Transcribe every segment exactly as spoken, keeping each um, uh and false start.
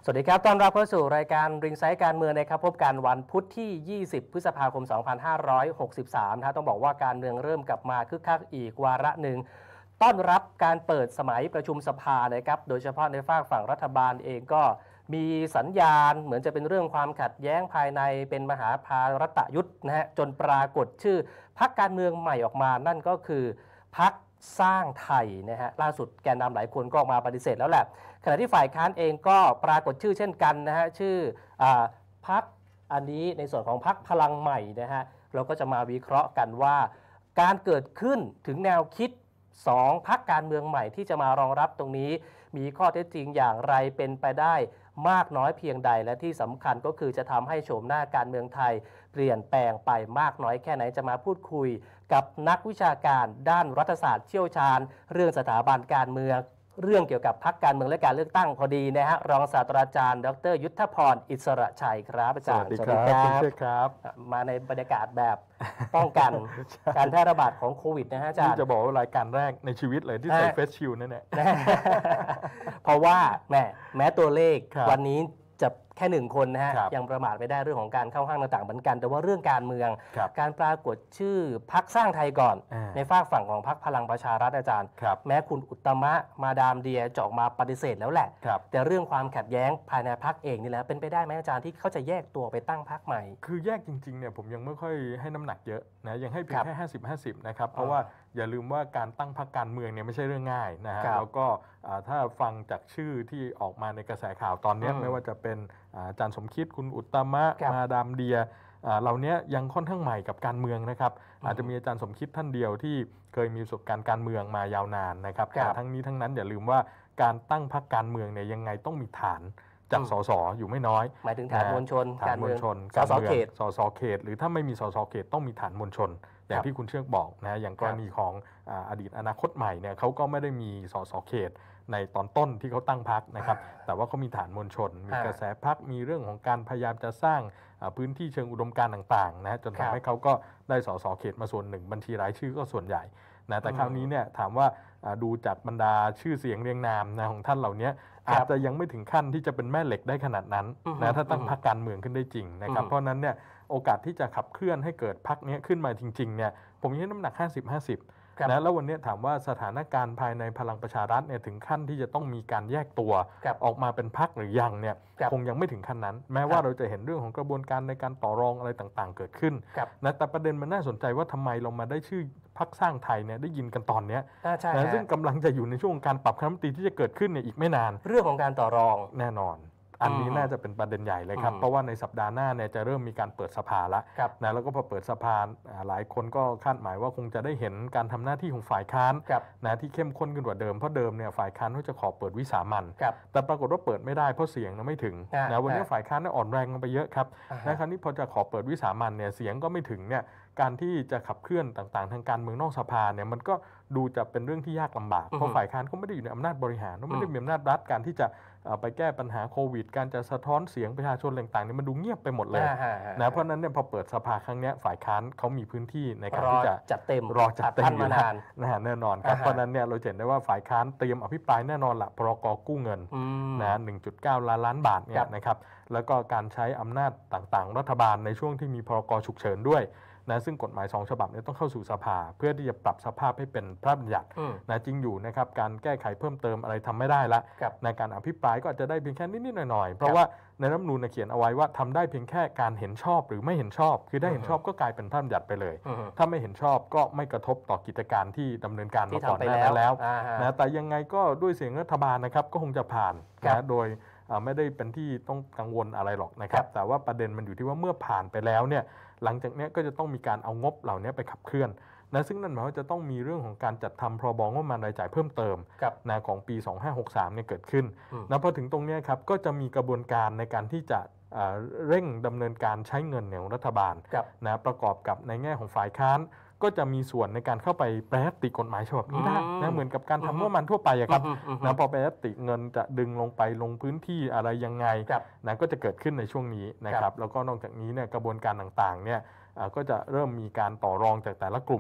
สวัสดีครับต้อนรับเข้าสู่รายการริงไซต์การเมืองนะครับพบกันวันพุธที่ยี่สิบพฤษภาคมสองพันห้าร้อยหกสิบสามนะต้องบอกว่าการเมืองเริ่มกลับมาคึกคักอีกวาระหนึ่งต้อนรับการเปิดสมัยประชุมสภานะครับโดยเฉพาะในฝั่งฝั่งรัฐบาลเองก็มีสัญญาณเหมือนจะเป็นเรื่องความขัดแย้งภายในเป็นมหาภารตยุทธ์นะฮะจนปรากฏชื่อพรรคการเมืองใหม่ออกมานั่นก็คือพรรคสร้างไทยนะฮะล่าสุดแกนนำหลายคนก็ออกมาปฏิเสธแล้วแหละขณะที่ฝ่ายค้านเองก็ปรากฏชื่อเช่นกันนะฮะชื่อพรรคอันนี้ในส่วนของพรรคพลังใหม่นะฮะเราก็จะมาวิเคราะห์กันว่าการเกิดขึ้นถึงแนวคิดสองพรรคการเมืองใหม่ที่จะมารองรับตรงนี้มีข้อเท็จจริงอย่างไรเป็นไปได้มากน้อยเพียงใดและที่สำคัญก็คือจะทำให้โฉมหน้าการเมืองไทยเปลี่ยนแปลงไปมากน้อยแค่ไหนจะมาพูดคุยกับนักวิชาการด้านรัฐศาสตร์เชี่ยวชาญเรื่องสถาบันการเมืองเรื่องเกี่ยวกับพรรคการเมืองและการเลือกตั้งพอดีนะฮะรองศาสตราจารย์ดรยุทธพรอิสระชัยครับอาจารย์สวัสดีครับคุณเชษครับมาในบรรยากาศแบบป้องกันการแพร่ระบาดของโควิดนะฮะอาจารย์จะบอกว่ารายการแรกในชีวิตเลยที่ใส่เฟสชิลนั่นแหละเพราะว่าแม่แม้ตัวเลขวันนี้จะแค่หนึ่งคนนะฮะยังประมาทไม่ได้เรื่องของการเข้าห้างต่างๆเหมือนกันแต่ว่าเรื่องการเมืองการปรากฏชื่อพรรคสร้างไทยก่อนในฝากฝั่งของพรรคพลังประชารัฐอาจารย์แม้คุณอุตตมะมาดามเดียจะออกมาปฏิเสธแล้วแหละแต่เรื่องความขัดแย้งภายในพรรคเองนี่แหละเป็นไปได้ไหมอาจารย์ที่เขาจะแยกตัวไปตั้งพรรคใหม่คือแยกจริงๆเนี่ยผมยังไม่ค่อยให้น้ำหนักเยอะนะยังให้เพียงแค่ห้าสิบ ห้าสิบนะครับเพราะว่าอย่าลืมว่าการตั้งพรรคการเมืองเนี่ยไม่ใช่เรื่องง่ายนะฮะแล้วก็ถ้าฟังจากชื่อที่ออกมาในกระแสข่าวตอนนี้ไม่ว่าจะเป็นอาจารย์สมคิดคุณอุตตมะมาดามเดียเหล่านี้ยังค่อนข้างใหม่กับการเมืองนะครับอาจจะมีอาจารย์สมคิดท่านเดียวที่เคยมีประสบการณ์การเมืองมายาวนานนะครับแต่ทั้งนี้ทั้งนั้นอย่าลืมว่าการตั้งพรรคการเมืองเนี่ยยังไงต้องมีฐานจากสสอยู่ไม่น้อยหมายถึงฐานมวลชนฐานมวลชนสสเขตสสเขตหรือถ้าไม่มีสสเขตต้องมีฐานมวลชนอย่างที่คุณเชือกบอกนะอย่างกรณีของอดีตอนาคตใหม่เนี่ยเขาก็ไม่ได้มีสสเขตในตอนต้นที่เขาตั้งพรรคนะครับแต่ว่าเขามีฐานมวลชนมีกระแสพรรคมีเรื่องของการพยายามจะสร้างพื้นที่เชิงอุดมการณ์ต่างๆนะจนทำให้เขาก็ได้สสเขตมาส่วนหนึ่งบัญชีรายชื่อก็ส่วนใหญ่นะแต่คราวนี้เนี่ยถามว่าดูจากบรรดาชื่อเสียงเรียงนามนะของท่านเหล่านี้อาจจะยังไม่ถึงขั้นที่จะเป็นแม่เหล็กได้ขนาดนั้นนะถ้าตั้งพรรคการเมืองขึ้นได้จริงนะครับเพราะนั้นเนี่ยโอกาสที่จะขับเคลื่อนให้เกิดพรรคนี้ขึ้นมาจริงๆเนี่ยผมให้น้ำหนัก ห้าสิบ ห้าสิบ นะแล้ววันนี้ถามว่าสถานการณ์ภายในพลังประชารัฐเนี่ยถึงขั้นที่จะต้องมีการแยกตัวออกมาเป็นพรรคหรือยังเนี่ยคงยังไม่ถึงขั้นนั้นแม้ว่าเราจะเห็นเรื่องของกระบวนการในการต่อรองอะไรต่างๆเกิดขึ้นนะแต่ประเด็นมันน่าสนใจว่าทำไมเรามาได้ชื่อพรรคสร้างไทยเนี่ยได้ยินกันตอนนี้นะซึ่งกำลังจะอยู่ในช่วงการปรับคณะรัฐมนตรีที่จะเกิดขึ้นเนี่ยอีกไม่นานเรื่องของการต่อรองแน่นอนอันนี้น่าจะเป็นประเด็นใหญ่เลยครับเพราะว่าในสัปดาห์หน้าเนี่ยจะเริ่มมีการเปิดสภาแล้วนะแล้วก็พอเปิดสภาหลายคนก็คาดหมายว่าคงจะได้เห็นการทำหน้าที่ของฝ่ายค้านนะที่เข้มข้นขึ้นกว่าเดิมเพราะเดิมเนี่ยฝ่ายค้านเขาจะขอเปิดวิสามัญแต่ปรากฏว่าเปิดไม่ได้เพราะเสียงไม่ถึงนะวันนี้ฝ่ายค้านอ่อนแรงลงไปเยอะครับนะคราวนี้พอจะขอเปิดวิสามัญเนี่ยเสียงก็ไม่ถึงเนี่ยการที่จะขับเคลื่อนต่างๆทางการเมืองนอกสภาเนี่ยมันก็ดูจะเป็นเรื่องที่ยากลำบากเพราะฝ่ายค้านเขาไม่ได้อยู่ในอำนาจบริหารเขาไม่ได้มีอำนาจรัฐการที่จะไปแก้ปัญหาโควิดการจะสะท้อนเสียงประชาชนต่างๆเนี่ยมันดูเงียบไปหมดเลยนะเพราะนั้นเนี่ยพอเปิดสภาครั้งนี้ฝ่ายค้านเขามีพื้นที่ในการที่จะจัดเต็มรอจัดเต็มอยู่นานนะฮะแน่นอนครับเพราะนั้นเนี่ยเราเห็นได้ว่าฝ่ายค้านเตรียมอภิปรายแน่นอนละพรกกู้เงินนะหนึ่งจุดเก้าล้านล้านบาทเนี่ยนะครับแล้วก็การใช้อำนาจต่างๆรัฐบาลในช่วงที่มีพรกฉุกเฉินด้วยนะซึ่งกฎหมายสองฉบับนี้ต้องเข้าสู่สภาเพื่อที่จะปรับสภาพให้เป็นพระราชบัญญัตินะจริงอยู่นะครับการแก้ไขเพิ่มเติมอะไรทำไม่ได้ละในการอภิปรายก็อาจจะได้เพียงแค่นิดๆหน่อยๆเพราะว่าในรัฐธรรมนูญเขียนเอาไว้ว่าทำได้เพียงแค่การเห็นชอบหรือไม่เห็นชอบคือได้เห็นชอบก็กลายเป็นพระราชบัญญัติไปเลยถ้าไม่เห็นชอบก็ไม่กระทบต่อกิจการที่ดำเนินการมาก่อนหน้านั้นแล้วนะแต่ยังไงก็ด้วยเสียงรัฐบาลนะครับก็คงจะผ่านนะโดยไม่ได้เป็นที่ต้องกังวลอะไรหรอกนะครับแต่ว่าประเด็นมันอยู่ที่ว่าเมื่อผ่านไปแล้วเนี่ยหลังจากนี้ก็จะต้องมีการเอางบเหล่านี้ไปขับเคลื่อนนะซึ่งนั่นหมายว่าจะต้องมีเรื่องของการจัดทำพรบงบประมาณรายจ่ายเพิ่มเติมนะของปีสองพันห้าร้อยหกสิบสามเนี่ยเกิดขึ้นนะพอถึงตรงนี้ครับก็จะมีกระบวนการในการที่จะเร่งดำเนินการใช้เงินของรัฐบาลนะประกอบกับในแง่ของฝ่ายค้านก็จะมีส่วนในการเข้าไปแปรยติกฎหมายฉบับนี้ได้นะเหมือนกับการทำงบประมาณทั่วไปครับนะพอแปรยติเงินจะดึงลงไปลงพื้นที่อะไรยังไงนะก็จะเกิดขึ้นในช่วงนี้นะครับแล้วก็นอกจากนี้เนี่ยกระบวนการต่างๆเนี่ยก็จะเริ่มมีการต่อรองจากแต่ละกลุ่มละ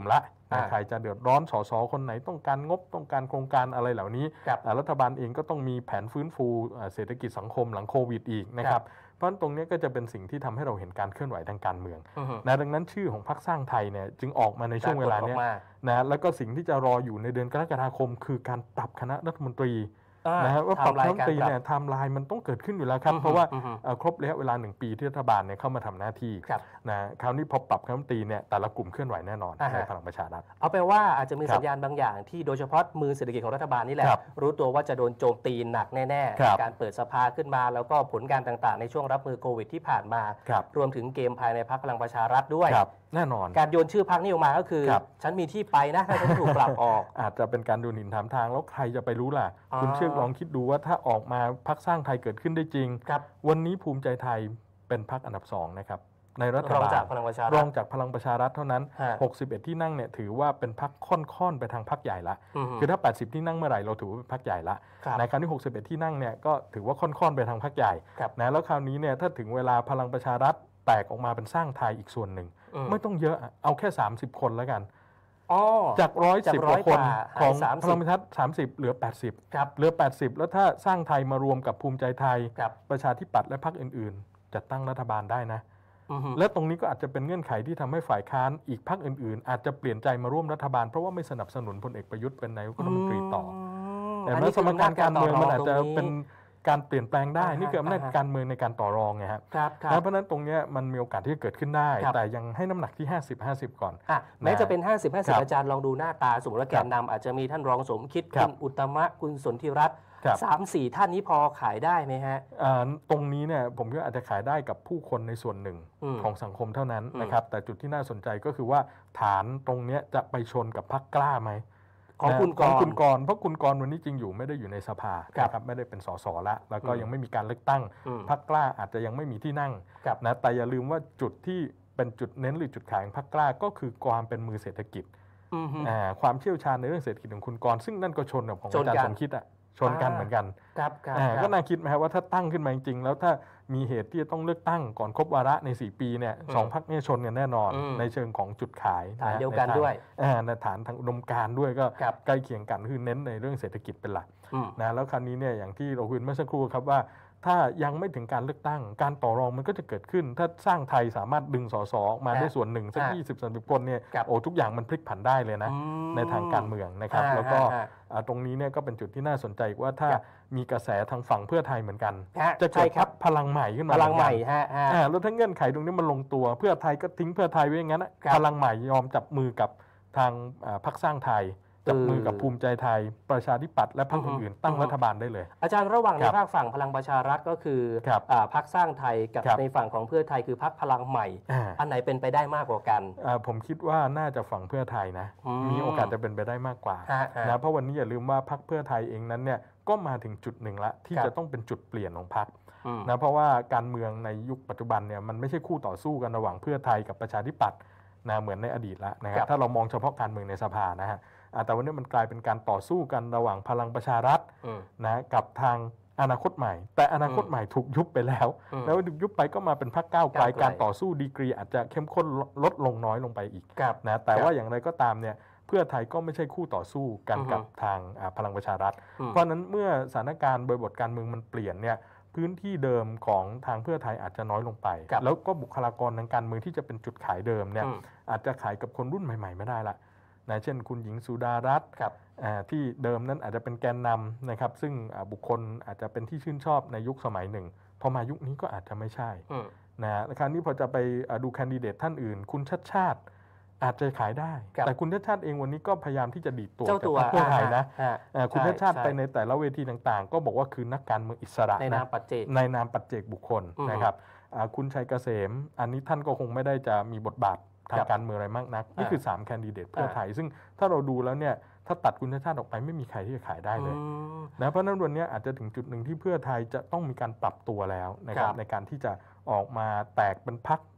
ใครจะเดือดร้อนสสคนไหนต้องการงบต้องการโครงการอะไรเหล่านี้รัฐบาลเองก็ต้องมีแผนฟื้นฟูเศรษฐกิจสังคมหลังโควิดอีกนะครับเพราะฉะนั้นตรงนี้ก็จะเป็นสิ่งที่ทำให้เราเห็นการเคลื่อนไหวทางการเมืองนะดังนั้นชื่อของพรรคสร้างไทยเนี่ยจึงออกมาในช่วงเวลานี้นะแล้วก็สิ่งที่จะรออยู่ในเดือนกรกฎาคมคือการปรับคณะรัฐมนตรีนะว่าปรับรัฐมนตรีเนี่ยไทม์ไลน์มันต้องเกิดขึ้นอยู่แล้วครับเพราะว่าครบระยะเวลาหนึ่งปีที่รัฐบาลเนี่ยเข้ามาทำหน้าที่นะคราวนี้พอปรับคณะรัฐมนตรีเนี่ยแต่ละกลุ่มเคลื่อนไหวแน่นอนในพลังประชารัฐเอาไปว่าอาจจะมีสัญญาณบางอย่างที่โดยเฉพาะมือเศรษฐกิจของรัฐบาลนี่แหละรู้ตัวว่าจะโดนโจมตีหนักแน่ๆการเปิดสภาขึ้นมาแล้วก็ผลการต่างๆในช่วงรับมือโควิดที่ผ่านมารวมถึงเกมภายในพรรคพลังประชารัฐด้วยแน่นอนการโยนชื่อพรรคนี้ออกมาก็คือฉันมีที่ไปนะถ้าฉันถูกปรับออกอาจจะเป็นการดูหมิ่นถามทางแล้วใครจะไปรู้ล่ะคุณเชื่อลองคิดดูว่าถ้าออกมาพรรคสร้างไทยเกิดขึ้นได้จริงวันนี้ภูมิใจไทยเป็นพรรคอันดับสองนะครับในรัฐบาลรองจากพลังประชารัฐรองจากพลังประชารัฐเท่านั้นหกสิบเอ็ดที่นั่งเนี่ยถือว่าเป็นพรรคค่อนๆไปทางพรรคใหญ่ละคือถ้าแปดสิบที่นั่งเมื่อไหร่เราถือว่าเป็นพรรคใหญ่ละในคราวนี้หกสิบเอ็ดที่นั่งเนี่ยก็ถือว่าค่อนๆไปทางพรรคใหญ่นะแล้วคราวนี้เนี่ยถ้าถึงเวลาพลังประชารัฐแตกออกมาเป็นสร้างไทยอีกส่วนหนึ่งไม่ต้องเยอะเอาแค่สามสิบคนแล้วกันจากร้อยสิบกว่าคนของพลังประชารัฐสามสิบเหลือแปดสิบเหลือแปดสิบแล้วถ้าสร้างไทยมารวมกับภูมิใจไทยประชาธิปัตย์และพรรคอื่นๆจัดตั้งรัฐบาลได้นะและตรงนี้ก็อาจจะเป็นเงื่อนไขที่ทำให้ฝ่ายค้านอีกพรรคอื่นๆอาจจะเปลี่ยนใจมาร่วมรัฐบาลเพราะว่าไม่สนับสนุนพลเอกประยุทธ์เป็นนายกรัฐมนตรีต่อแต่เมื่อสมการการเมืองมันอาจจะเป็นการเปลี่ยนแปลงได้นี่คืออำนาจการเมืองในการต่อรองไงครับเพราะนั้นตรงนี้มันมีโอกาสที่จะเกิดขึ้นได้แต่ยังให้น้ำหนักที่ห้าสิบ ห้าสิบก่อนแม้จะเป็นห้าสิบ ห้าสิบอาจารย์ลองดูหน้าตาสมมติว่าแกนนำอาจจะมีท่านรองสมคิดคุณอุตมะคุณสนธิรัตน์สามสี่ท่านนี้พอขายได้ไหมฮะตรงนี้เนี่ยผมก็อาจจะขายได้กับผู้คนในส่วนหนึ่งของสังคมเท่านั้นนะครับแต่จุดที่น่าสนใจก็คือว่าฐานตรงนี้จะไปชนกับพรรคกล้าไหมของคุณกรณ์เพราะคุณกรณ์วันนี้จริงอยู่ไม่ได้อยู่ในสภาครับไม่ได้เป็นสสละแล้วก็ยังไม่มีการเลือกตั้งพรรคกล้าอาจจะยังไม่มีที่นั่งนะแต่อย่าลืมว่าจุดที่เป็นจุดเน้นหรือจุดขายของพรรคกล้าก็คือความเป็นมือเศรษฐกิจความเชี่ยวชาญในเรื่องเศรษฐกิจของคุณกรณ์ซึ่งนั่นก็ชนกับของอาจารย์สมคิดอ่ะชนกันเหมือนกันก็น่าคิดไหมครับว่าถ้าตั้งขึ้นมาจริงๆแล้วถ้ามีเหตุที่จะต้องเลือกตั้งก่อนครบวาระในสี่ปีเนี่ยสองพรรคเนี่ยชนกันแน่นอนในเชิงของจุดขายฐานเดียวกันด้วยในฐานทางอุดมการณ์ด้วยก็ใกล้เคียงกันคือเน้นในเรื่องเศรษฐกิจเป็นหลักนะแล้วคราวนี้เนี่ยอย่างที่เราคุยเมื่อสักครู่ครับว่าถ้ายังไม่ถึงการเลือกตั้งการต่อรองมันก็จะเกิดขึ้นถ้าสร้างไทยสามารถดึงสสมาได้ส่วนหนึ่งสักยี่สิบ สามสิบคนเนี่ยโอ้ทุกอย่างมันพลิกผันได้เลยนะในทางการเมืองนะครับแล้วก็ตรงนี้เนี่ยก็เป็นจุดที่น่าสนใจว่าถ้ามีกระแสทางฝั่งเพื่อไทยเหมือนกันจะเกิดพรรคพลังใหม่ขึ้นมาพลังใหม่ฮะแล้วถ้าเงื่อนไขตรงนี้มันลงตัวเพื่อไทยก็ทิ้งเพื่อไทยไว้อย่างนั้นพลังใหม่ยอมจับมือกับทางพรรคสร้างไทยจับมือกับภูมิใจไทยประชาธิปัตย์และพรรคอื่นๆตั้งรัฐบาลได้เลยอาจารย์ระหว่างในภาคฝั่งพลังประชารัฐก็คือพรรคสร้างไทยกับในฝั่งของเพื่อไทยคือพรรคพลังใหม่อันไหนเป็นไปได้มากกว่ากันผมคิดว่าน่าจะฝั่งเพื่อไทยนะมีโอกาสจะเป็นไปได้มากกว่านะเพราะวันนี้อย่าลืมว่าพรรคเพื่อไทยเองนั้นเนี่ยก็มาถึงจุดหนึ่งละที่จะต้องเป็นจุดเปลี่ยนของพรรคนะเพราะว่าการเมืองในยุคปัจจุบันเนี่ยมันไม่ใช่คู่ต่อสู้กันระหว่างเพื่อไทยกับประชาธิปัตย์นะเหมือนในอดีตแล้วนะครับถ้าเรามองเฉพาะการเมืองในสภานะฮะแต่วันนี้มันกลายเป็นการต่อสู้กันระหว่างพลังประชารัฐนะกับทางอนาคตใหม่แต่อนาคตใหม่ถูกยุบไปแล้วแล้วถูกยุบไปก็มาเป็นพรรคก้าวไกลการต่อสู้ดีกรีอาจจะเข้มข้นลดลงน้อยลงไปอีกนะแต่ว่าอย่างไรก็ตามเนี่ยเพื่อไทยก็ไม่ใช่คู่ต่อสู้กันกับทางพลังประชารัฐเพราะนั้นเมื่อสถานการณ์บริบทการเมืองมันเปลี่ยนเนี่ยพื้นที่เดิมของทางเพื่อไทยอาจจะน้อยลงไปแล้วก็บุคลากรทางการเมืองที่จะเป็นจุดขายเดิมเนี่ยอาจจะขายกับคนรุ่นใหม่ๆไม่ได้ละนะเช่นคุณหญิงสุดารัตน์ที่เดิมนั้นอาจจะเป็นแกนนำนะครับซึ่งบุคคลอาจจะเป็นที่ชื่นชอบในยุคสมัยหนึ่งพอมายุคนี้ก็อาจจะไม่ใช่นะคราวนี้พอจะไปดูแคนดิเดตท่านอื่นคุณชัดชาติอาจจะขายได้แต่คุณชัดชาติเองวันนี้ก็พยายามที่จะดีดตัวจากพรรคเพื่อไทยนะคุณชัดชาติไปในแต่ละเวทีต่างๆก็บอกว่าคือนักการเมืองอิสระในนามปัจเจกในนามปัจเจกบุคคลนะครับคุณชัยเกษมอันนี้ท่านก็คงไม่ได้จะมีบทบาททางการเมืองอะไรมากนักนี่คือสามแคนดิเดตเพื่อไทยซึ่งถ้าเราดูแล้วเนี่ยถ้าตัดคุณชัดชาติออกไปไม่มีใครที่จะขายได้เลยนะเพราะนั้นวันนี้อาจจะถึงจุดหนึ่งที่เพื่อไทยจะต้องมีการปรับตัวแล้วนะครับในการที่จะออกมาแตกเป็นพรรค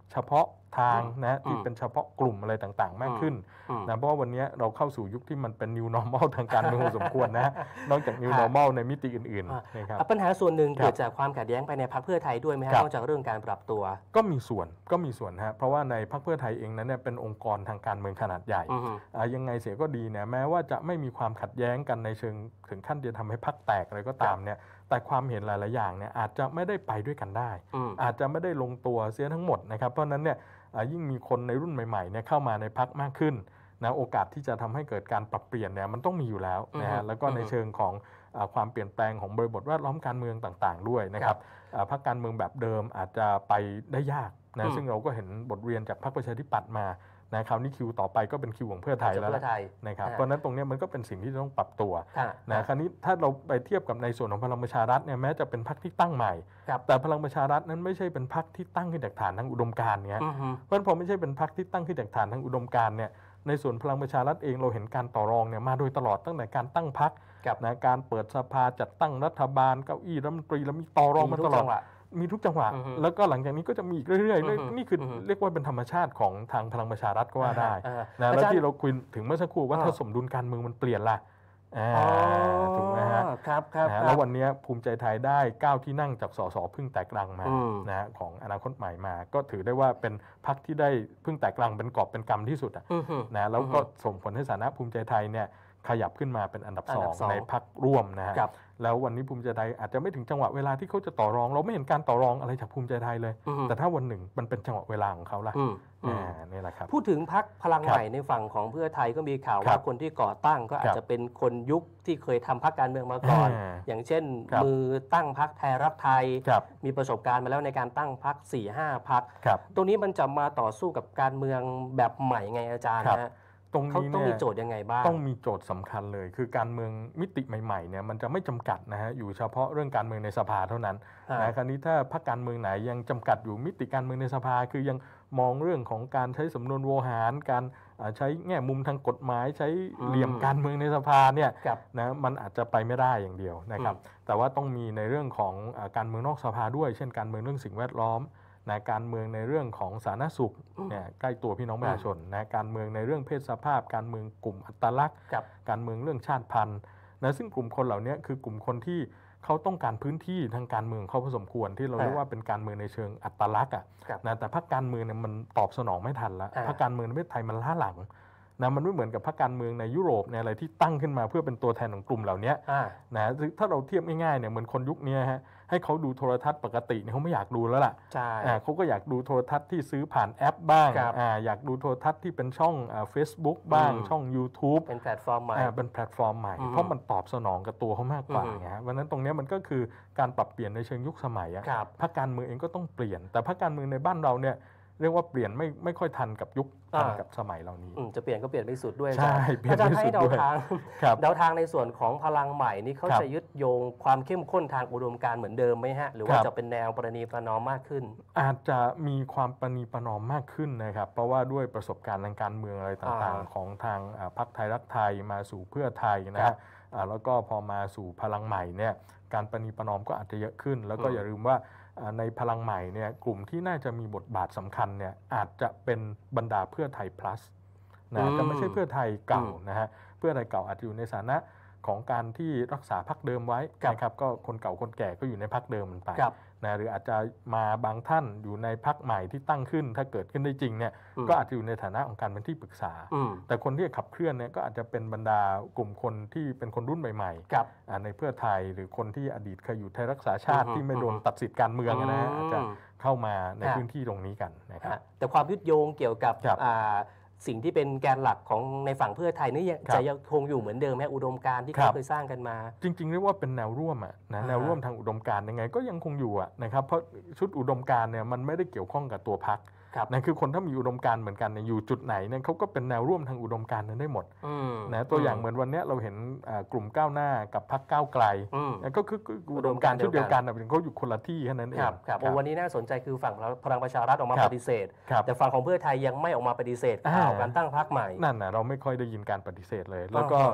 เฉพาะทางนะที่เป็นเฉพาะกลุ่มอะไรต่างๆมากขึ้นนะเพราะว่าวันนี้เราเข้าสู่ยุคที่มันเป็น new normal ทางการเมืองสมควรนะนอกจาก new normal ในมิติอื่นๆนะครับปัญหาส่วนหนึ่งเกิดจากความขัดแย้งภายในพรรคเพื่อไทยด้วยไหมครับนอกจากเรื่องการปรับตัวก็มีส่วนก็มีส่วนฮะเพราะว่าในพรรคเพื่อไทยเองนั้นเนี่ยเป็นองค์กรทางการเมืองขนาดใหญ่ยังไงเสียก็ดีเนี่ยแม้ว่าจะไม่มีความขัดแย้งกันในเชิงถึงขั้นจะทำให้พรรคแตกอะไรก็ตามเนี่ยแต่ความเห็นหลายๆอย่างเนี่ยอาจจะไม่ได้ไปด้วยกันได้อาจจะไม่ได้ลงตัวเสียทั้งหมดนะครับเพราะนั้นเนี่ยยิ่งมีคนในรุ่นใหม่ๆเนี่ยเข้ามาในพรรคมากขึ้นนะโอกาสที่จะทำให้เกิดการปรับเปลี่ยนเนี่ยมันต้องมีอยู่แล้วนะฮะแล้วก็ในเชิงของความเปลี่ยนแปลงของบริบทแวดล้อมการเมืองต่างๆด้วยนะครับพรรคการเมืองแบบเดิมอาจจะไปได้ยากนะซึ่งเราก็เห็นบทเรียนจากพรรคประชาธิปัตย์มานะคราวนี้คิวต่อไปก็เป็นคิวของเพื่อไทยแล้วนะครับเพราะนั้นตรงนี้มันก็เป็นสิ่งที่ต้องปรับตัวนะคราวนี้ถ้าเราไปเทียบกับในส่วนของพลังประชารัฐเนี่ยแม้จะเป็นพรรคที่ตั้งใหม่แต่พลังประชารัฐนั้นไม่ใช่เป็นพรรคที่ตั้งขึ้นจากฐานทางอุดมการณ์เนี่ยเพราะฉะนั้นพอไม่ใช่เป็นพรรคที่ตั้งขึ้นจากฐานทางอุดมการณ์เนี่ยในส่วนพลังประชารัฐเองเราเห็นการต่อรองเนี่ยมาโดยตลอดตั้งแต่การตั้งพรรคนะการเปิดสภาจัดตั้งรัฐบาลเก้าอี้รัฐมนตรีแล้วมีต่อรองมาตลอดมีทุกจังหวะแล้วก็หลังจากนี้ก็จะมีอีกเรื่อยๆนี่คือเรียกว่าเป็นธรรมชาติของทางพลังประชารัฐก็ว่าได้นะแล้วที่เราคุยถึงเมื่อสักครู่ว่าถ้าสมดุลการเมืองมันเปลี่ยนล่ะถูกไหมฮะครับครับแล้ววันนี้ภูมิใจไทยได้เก้าที่นั่งจากสสพึ่งแตกรังมานะของอนาคตใหม่มาก็ถือได้ว่าเป็นพรรคที่ได้พึ่งแตกรังเป็นกอบเป็นกำที่สุดนะแล้วก็ส่งผลให้ฐานะภูมิใจไทยเนี่ยขยับขึ้นมาเป็นอันดับสองในพรรคร่วมนะฮะแล้ววันนี้ภูมิใจไทยอาจจะไม่ถึงจังหวะเวลาที่เขาจะต่อรองเราไม่เห็นการต่อรองอะไรจากภูมิใจไทยเลยแต่ถ้าวันหนึ่งมันเป็นจังหวะเวลาของเขาล่ะนี่แหละครับพูดถึงพรรคพลังใหม่ในฝั่งของเพื่อไทยก็มีข่าวว่าคนที่ก่อตั้งก็อาจจะเป็นคนยุคที่เคยทำพรรคการเมืองมาก่อนอย่างเช่นมือตั้งพรรคไทยรักไทยมีประสบการณ์มาแล้วในการตั้งพรรค สี่ห้า พรรคตรงนี้มันจะมาต่อสู้กับการเมืองแบบใหม่ไงอาจารย์นะตรงนี้ต้องมีโจทย์ยังไงบ้างต้องมีโจทย์สำคัญเลยคือการเมืองมิติใหม่ๆเนี่ยมันจะไม่จำกัดนะฮะอยู่เฉพาะเรื่องการเมืองในสภาเท่านั้นนะคราวนี้ถ้าพรรคการเมืองไหนยังจำกัดอยู่มิติการเมืองในสภาคือยังมองเรื่องของการใช้สำนวนโวหารการใช้แง่มุมทางกฎหมายใช้เหลี่ยมการเมืองในสภาเนี่ยนะมันอาจจะไปไม่ได้อย่างเดียวนะครับแต่ว่าต้องมีในเรื่องของการเมืองนอกสภาด้วยเช่นการเมืองเรื่องสิ่งแวดล้อมนะการเมืองในเรื่องของสาธารณสุขเนี่ยใกล้ตัวพี่น้องประชาชนนะการเมืองในเรื่องเพศสภาพการเมืองกลุ่มอัตลักษณ์การเมืองเรื่องชาติพันธุ์นะซึ่งกลุ่มคนเหล่านี้คือกลุ่มคนที่เขาต้องการพื้นที่ทางการเมืองเขาพอสมควรที่เราเรียกว่าเป็นการเมืองในเชิงอัตลักษณ์อ่ะนะแต่พรรคการเมืองเนี่ยมันตอบสนองไม่ทันแล้วพรรคการเมืองในประเทศไทยมันล้าหลังนะมันไม่เหมือนกับพรรคการเมืองในยุโรปเนี่ยอะไรที่ตั้งขึ้นมาเพื่อเป็นตัวแทนของกลุ่มเหล่านี้นะถ้าเราเทียบง่ายๆเนี่ยเหมือนคนยุคนี้ฮะให้เขาดูโทรทัศน์ปกติเนี่ยเขาไม่อยากดูแล้วล่ะใช่เขาก็อยากดูโทรทัศน์ที่ซื้อผ่านแอปบ้างอยากดูโทรทัศน์ที่เป็นช่อง Facebook บ้างช่อง YouTube เป็นแพลตฟอร์มใหม่เป็นแพลตฟอร์มใหม่เพราะมันตอบสนองกับตัวเขามากกว่าไงฮะวันนั้นตรงนี้มันก็คือการปรับเปลี่ยนในเชิงยุคสมัยอ่ะพรรคการเมืองเองก็ต้องเปลี่ยนแต่พรรคการเมืองในบ้านเราเนี่ยเรียกว่าเปลี่ยนไม่ไม่ค่อยทันกับยุคทันกับสมัยเหล่านี้จะเปลี่ยนก็เปลี่ยนไม่สุดด้วยใช่เปลี่ยนไม่สุดด้วยอาจารย์ให้เดาทางเดาทางในส่วนของพลังใหม่นี่เขาจะยึดโยงความเข้มข้นทางอุดมการณ์เหมือนเดิมไหมฮะหรือว่าจะเป็นแนวประนีประนอมมากขึ้นอาจจะมีความประนีประนอมมากขึ้นนะครับเพราะว่าด้วยประสบการณ์ทางการเมืองอะไรต่างๆของทางพรรคไทยรักไทยมาสู่เพื่อไทยนะฮะแล้วก็พอมาสู่พลังใหม่เนี่ยการประนีประนอมก็อาจจะเยอะขึ้นแล้วก็อย่าลืมว่าในพลังใหม่เนี่ยกลุ่มที่น่าจะมีบทบาทสำคัญเนี่ยอาจจะเป็นบรรดาเพื่อไทย plus นะจะไม่ใช่เพื่อไทยเก่านะฮะเพื่อไทยเก่าอาจจะอยู่ในฐานะของการที่รักษาพรรคเดิมไว้นะครับก็คนเก่าคนแก่ก็อยู่ในพรรคเดิมมันไปนะหรืออาจจะมาบางท่านอยู่ในพรรคใหม่ที่ตั้งขึ้นถ้าเกิดขึ้นได้จริงเนี่ยก็อาจจะอยู่ในฐานะของการเป็นที่ปรึกษาแต่คนที่ขับเคลื่อนเนี่ยก็อาจจะเป็นบรรดากลุ่มคนที่เป็นคนรุ่นใหม่ๆในเพื่อไทยหรือคนที่อดีตเคยอยู่ไทยรักษาชาติที่ไม่โดนตัดสิทธิการเมืองนะอาจจะเข้ามาในพื้นที่ตรงนี้กันนะครับแต่ความยึดโยงเกี่ยวกับสิ่งที่เป็นแกนหลักของในฝั่งเพื่อไทยนี่จะยังคงอยู่เหมือนเดิมไหมอุดมการณ์ที่เขาเคยสร้างกันมาจริงๆเรียกว่าเป็นแนวร่วมอ่ะนะแนวร่วมทางอุดมการณ์ยังไงก็ยังคงอยู่อ่ะนะครับเพราะชุดอุดมการณ์เนี่ยมันไม่ได้เกี่ยวข้องกับตัวพรรคนั่นคือคนถ้ามีอุดมการณ์เหมือนกันเนี่ยอยู่จุดไหนเนี่ยเขาก็เป็นแนวร่วมทางอุดมการณ์นั้นได้หมดนะตัวอย่างเหมือนวันนี้เราเห็นกลุ่มก้าวหน้ากับพรรคก้าวไกลก็คืออุดมการณ์ชุดเดียวกันแต่เขาอยู่คนละที่แค่นั้นเองครับวันนี้น่าสนใจคือฝั่งพลังประชารัฐออกมาปฏิเสธแต่ฝั่งของเพื่อไทยยังไม่ออกมาปฏิเสธข่าวการตั้งพรรคใหม่นั่นนะเราไม่ค่อยได้ยินการปฏิเสธเลยแล้วก็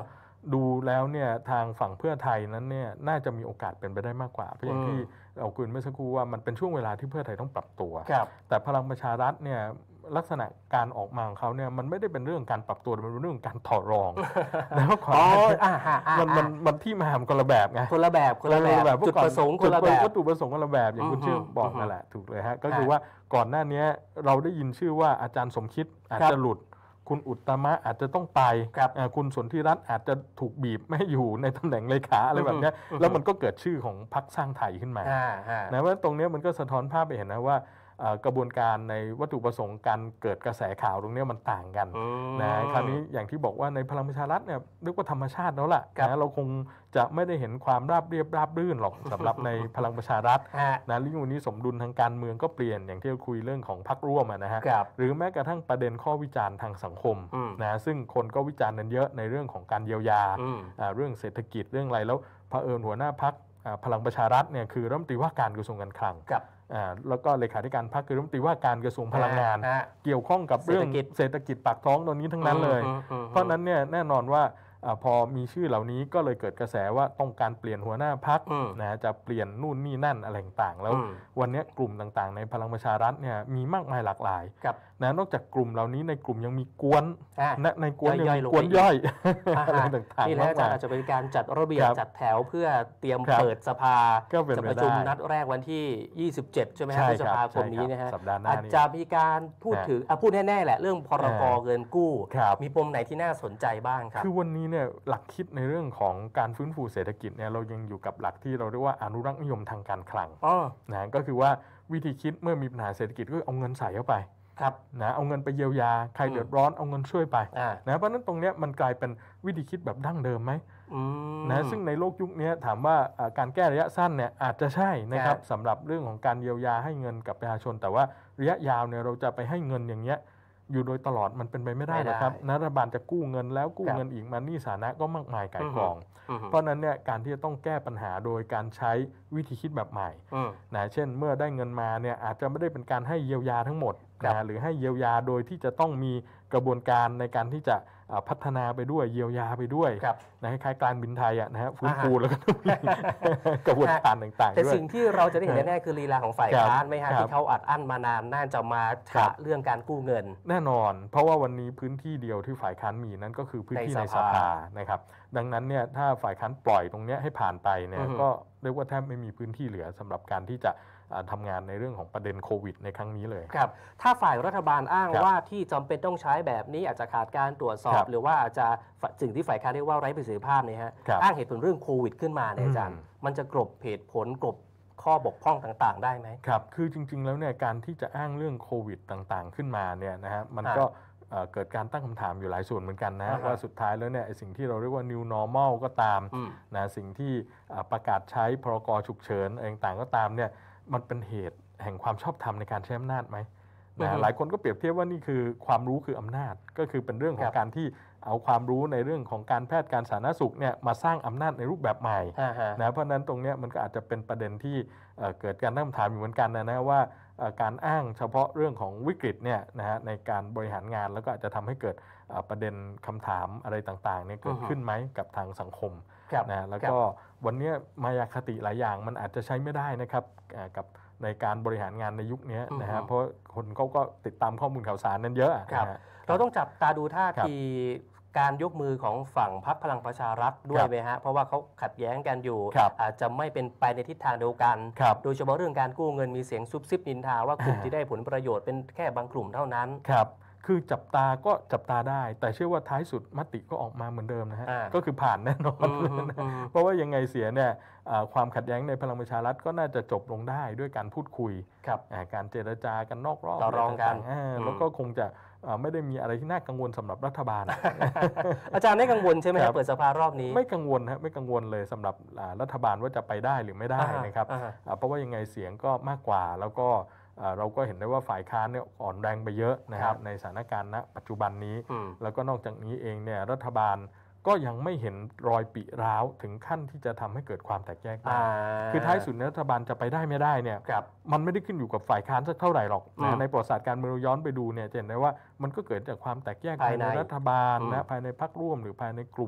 ดูแล้วเนี่ยทางฝั่งเพื่อไทยนั้นเนี่ยน่าจะมีโอกาสเป็นไปได้มากกว่าเพราะอย่างที่เราคุยเมื่อสักครู่ว่ามันเป็นช่วงเวลาที่เพื่อไทยต้องปรับตัวแต่พลังประชารัฐเนี่ยลักษณะการออกมาของเขาเนี่ยมันไม่ได้เป็นเรื่องการปรับตัวมันเป็นเรื่องการต่อรองแล้วก็มันมันมันที่มาคนละแบบไงคนละแบบคนละแบบจุดประสงค์คนละแบบวัตถุประสงค์คนละแบบอย่างคุณชื่อบอกนั่นแหละถูกเลยฮะก็คือว่าก่อนหน้านี้เราได้ยินชื่อว่าอาจารย์สมคิดอาจจะหลุดคุณอุตตมะอาจจะต้องไปคุณสนธิรัตน์อาจจะถูกบีบไม่อยู่ในตำแหน่งเลขาอะไรแบบนี้แล้วมันก็เกิดชื่อของพรรคสร้างไทยขึ้นมานะว่าตรงนี้มันก็สะท้อนภาพไปเห็นนะว่ากระบวนการในวัตถุประสงค์การเกิดกระแสข่าวตรงนี้มันต่างกันนะคราวนี้อย่างที่บอกว่าในพลังประชารัฐเนี่ยเรียกว่าธรรมชาติแล้วล่ะนะเราคงจะไม่ได้เห็นความราบเรียบราบรื่นหรอกสำหรับในพลังประชารัฐนะเรื่องวันนี้สมดุลทางการเมืองก็เปลี่ยนอย่างที่เราคุยเรื่องของพรรคร่วมนะฮะหรือแม้กระทั่งประเด็นข้อวิจารณ์ทางสังคมนะซึ่งคนก็วิจารณ์กันเยอะในเรื่องของการเยียวยาเรื่องเศรษฐกิจเรื่องอะไรแล้วเผอิญหัวหน้าพรรคพลังประชารัฐเนี่ยคือรัฐมนตรีว่าการกระทรวงการคลังแล้วก็เลขาธิการพรรคคือรัฐมนตรีว่าการกระทรวงพลังงานเกี่ยวข้องกับเรื่องเศรษฐกิจปากท้องตอนนี้ทั้งนั้นเลยเพราะนั้นเนี่ยแน่นอนว่าพอมีชื่อเหล่านี้ก็เลยเกิดกระแสว่าต้องการเปลี่ยนหัวหน้าพรรคนะจะเปลี่ยนนู่นนี่นั่นอะไรต่างๆแล้ววันนี้กลุ่มต่างๆในพลังประชารัฐเนี่ยมีมากมายหลากหลายนะนอกจากกลุ่มเหล่านี้ในกลุ่มยังมีกวนนะในกวนยังมีกวนย่อยอะไรต่างๆนี่แหละอาจจะเป็นการจัดระเบียบจัดแถวเพื่อเตรียมเปิดสภาจะประชุมนัดแรกวันที่ยี่สิบเจ็ดใช่ไหมครับพฤษภาคมนี้นะฮะอาจจะมีการพูดถึงพูดแน่ๆแหละเรื่องพรกเงินกู้มีปมไหนที่น่าสนใจบ้างครับคือวันนี้เนี่ยหลักคิดในเรื่องของการฟื้นฟูเศรษฐกิจเนี่ยเรายังอยู่กับหลักที่เราเรียกว่าอนุรักษ์นิยมทางการคลังนะก็คือว่าวิธีคิดเมื่อมีปัญหาเศรษฐกิจก็เอาเงินใส่เข้าไปนะเอาเงินไปเยียวยาใครเดือดร้อนเอาเงินช่วยไปนะเพราะนั้นตรงนี้มันกลายเป็นวิธีคิดแบบดั้งเดิมไหมนะซึ่งในโลกยุคนี้ถามว่าการแก้ระยะสั้นเนี่ยอาจจะใช่นะครับสำหรับเรื่องของการเยียวยาให้เงินกับประชาชนแต่ว่าระยะยาวเนี่ยเราจะไปให้เงินอย่างเงี้ยอยู่โดยตลอดมันเป็นไปไม่ได้นะครับรัฐบาลจะกู้เงินแล้วกู้เงินอีกมาหนี้สาธารณะก็มากมายก่ายกองเพราะนั้นเนี่ยการที่จะต้องแก้ปัญหาโดยการใช้วิธีคิดแบบใหม่นะเช่นเมื่อได้เงินมาเนี่ยอาจจะไม่ได้เป็นการให้เยียวยาทั้งหมดนะหรือให้เยียวยาโดยที่จะต้องมีกระบวนการในการที่จะพัฒนาไปด้วยเยียวยาไปด้วยนะคล้ายๆการบินไทยอ่ะนะฮะฟื้นฟูแล้วก็ต้องมีกระบวนการต่างๆแต่สิ่งที่เราจะได้เห็นแน่ๆคือลีลาของฝ่ายค้านไหมฮะที่เขาอัดอั้นมานานน่าจะมาฉะเรื่องการกู้เงินแน่นอนเพราะว่าวันนี้พื้นที่เดียวที่ฝ่ายค้านมีนั่นก็คือพื้นที่ในสภานะครับดังนั้นเนี่ยถ้าฝ่ายค้านปล่อยตรงนี้ให้ผ่านไปเนี่ยก็เรียกว่าแทบไม่มีพื้นที่เหลือสำหรับการที่จะทำงานในเรื่องของประเด็นโควิดในครั้งนี้เลยครับถ้าฝ่ายรัฐบาลอ้างว่าที่จำเป็นต้องใช้แบบนี้อาจจะขาดการตรวจสอบหรือว่าอาจจะสิ่งที่ฝ่ายค้านเรียกว่าไร้ประสิทธิภาพเนี่ยฮะอ้างเหตุผลเรื่องโควิดขึ้นมาเนี่ยอาจารย์มันจะกลบเหตุผลกลบข้อบกพร่องต่างๆได้ไหมครับคือจริงๆแล้วเนี่ยการที่จะอ้างเรื่องโควิดต่างๆขึ้นมาเนี่ยนะฮะมันก็เกิดการตั้งคำถามอยู่หลายส่วนเหมือนกันนะว่าสุดท้ายแล้วเนี่ยสิ่งที่เราเรียกว่า new normal ก็ตามนะสิ่งที่ประกาศใช้พรกฉุกเฉินอะไรต่างๆก็ตามเนี่ยมันเป็นเหตุแห่งความชอบธรรมในการใช้อำนาจไหมนะหลายคนก็เปรียบเทียบว่านี่คือความรู้คืออำนาจก็คือเป็นเรื่องของการที่เอาความรู้ในเรื่องของการแพทย์การสาธารณสุขเนี่ยมาสร้างอำนาจในรูปแบบใหม่นะเพราะนั้นตรงนี้มันก็อาจจะเป็นประเด็นที่เกิดการตั้งคำถามอยู่เหมือนกันนะนะว่าการอ้างเฉพาะเรื่องของวิกฤตเนี่ยนะฮะในการบริหารงานแล้วก็อาจจะทำให้เกิดประเด็นคำถามอะไรต่างๆเนี่ยเกิดขึ้นไหมกับทางสังคมนะแล้วก็วันนี้มายาคติหลายอย่างมันอาจจะใช้ไม่ได้นะครับกับในการบริหารงานในยุคนี้นะฮะเพราะคนเขาก็ติดตามข้อมูลข่าวสารนั้นเยอะเราต้องจับตาดูท่าทีการยกมือของฝั่งพรรคพลังประชารัฐด้วยไหมฮะเพราะว่าเขาขัดแย้งกันอยู่อาจจะไม่เป็นไปในทิศทางเดียวกันโดยเฉพาะเรื่องการกู้เงินมีเสียงซุบซิบนินทาว่ากลุ่มที่ได้ผลประโยชน์เป็นแค่บางกลุ่มเท่านั้นครับคือจับตาก็จับตาได้แต่เชื่อว่าท้ายสุดมติก็ออกมาเหมือนเดิมนะฮะก็คือผ่านแน่นอนเพราะว่ายังไงเสียเนี่ยความขัดแย้งในพลังประชารัฐก็น่าจะจบลงได้ด้วยการพูดคุยการเจรจากันนอกรอบต่อรองกันแล้วก็คงจะไม่ได้มีอะไรที่น่ากังวลสำหรับรัฐบาลอาจารย์ไม่กังวลใช่ไหมครับเปิดสภารอบนี้ไม่กังวลฮะไม่กังวลเลยสำหรับรัฐบาลว่าจะไปได้หรือไม่ได้นะครับเพราะว่ายังไงเสียงก็มากกว่าแล้วก็เราก็เห็นได้ว่าฝ่ายค้านเนี่ยอ่อนแรงไปเยอะนะครับในสถานการณ์ณปัจจุบันนี้แล้วก็นอกจากนี้เองเนี่ยรัฐบาลก็ยังไม่เห็นรอยปิร้าวถึงขั้นที่จะทำให้เกิดความแตกแยกได้คือท้ายสุดรัฐบาลจะไปได้ไม่ได้เนี่ยมันไม่ได้ขึ้นอยู่กับฝ่ายค้านสักเท่าไหร่หรอกนะในประวัติศาสตร์การเมืองย้อนไปดูเนี่ยจะเห็นได้ว่ามันก็เกิดจากความแตกแยกภายในรัฐบาลนะภายในพรรคร่วมหรือภายในกลุ่ม